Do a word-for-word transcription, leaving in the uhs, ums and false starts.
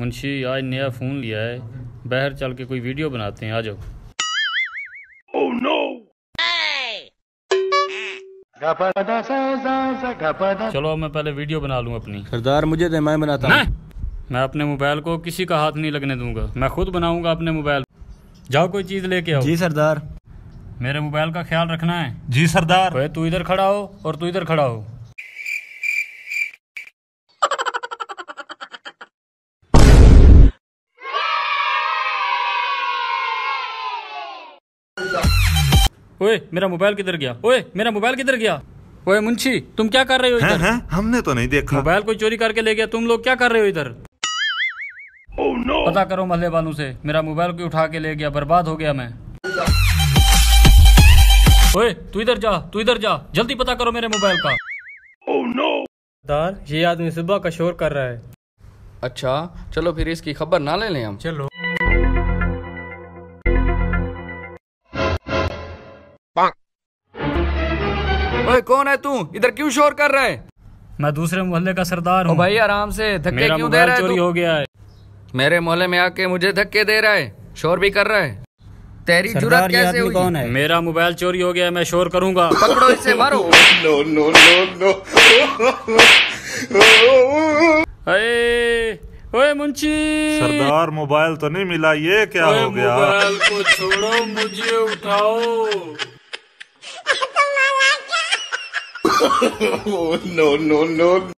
मुंशी आज नया फ़ोन लिया है, बाहर चल के कोई वीडियो बनाते हैं, आ जाओ। oh, no! चलो अब मैं पहले वीडियो बना लूँ अपनी। सरदार मुझे दे, मैं बनाता हूँ। मैं अपने मोबाइल को किसी का हाथ नहीं लगने दूंगा, मैं खुद बनाऊंगा अपने मोबाइल। जाओ कोई चीज़ लेके आओ। जी सरदार। मेरे मोबाइल का ख्याल रखना है। जी सरदार। ओए तू इधर खड़ा हो और तू इधर खड़ा हो। ओए मेरा मोबाइल किधर गया? ओए मेरा मोबाइल किधर गया? ओए मुंशी तुम क्या कर रहे हो इधर? हैं, हैं? हमने तो नहीं देखा। मोबाइल कोई चोरी करके ले गया, तुम लोग क्या कर रहे हो इधर? oh, no! पता करो मोहल्ले वालों से, मेरा मोबाइल कोई उठा के ले गया, बर्बाद हो गया मैं। ओए तू इधर जा, तू इधर जा, जल्दी पता करो मेरे मोबाइल का। oh, no! सरदार ये आदमी सुबह का शोर कर रहा है। अच्छा चलो फिर इसकी खबर ना ले लें हम। चलो। ओए कौन है तू? इधर क्यों शोर कर रहा है? मैं दूसरे मोहल्ले का सरदार हूँ। भाई आराम से, धक्के मेरा क्यों दे रहा है? चोरी हो गया है। मेरे मोहल्ले में आके मुझे धक्के दे रहा है, शोर भी कर रहा है। तेरी जुर्रत कैसे हुई? कौन है? मेरा मोबाइल चोरी हो गया है, मैं शोर करूंगा। पकड़ो इसे, मारो। No no no no. अरे ओए मुंशी, सरदार मोबाइल तो नहीं मिला, ये क्या हो गया? मोबाइल को छोड़ो, मुझे उठाओ। No no no.